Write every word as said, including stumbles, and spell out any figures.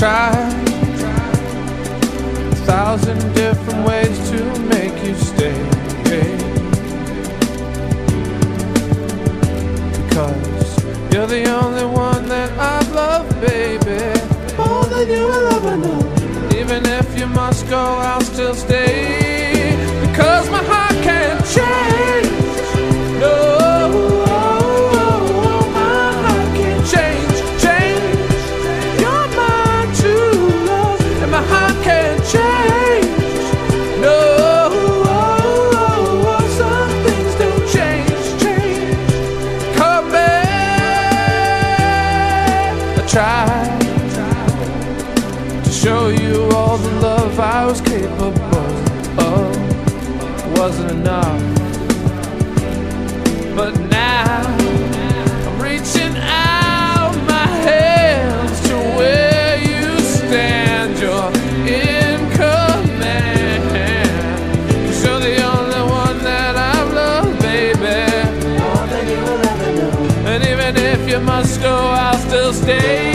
tried a thousand different ways to make you stay, because you're the only one that I love, baby. More than you will ever know. Even if you must go, I'll still stay, because my heart can't change. No. Tried to show you all the love I was capable of. Wasn't enough, but now I'm reaching out my hands to where you stand. You're in command, 'cause you're the only one that I love, baby. More than you will ever know. And even if you must go, I'll still stay.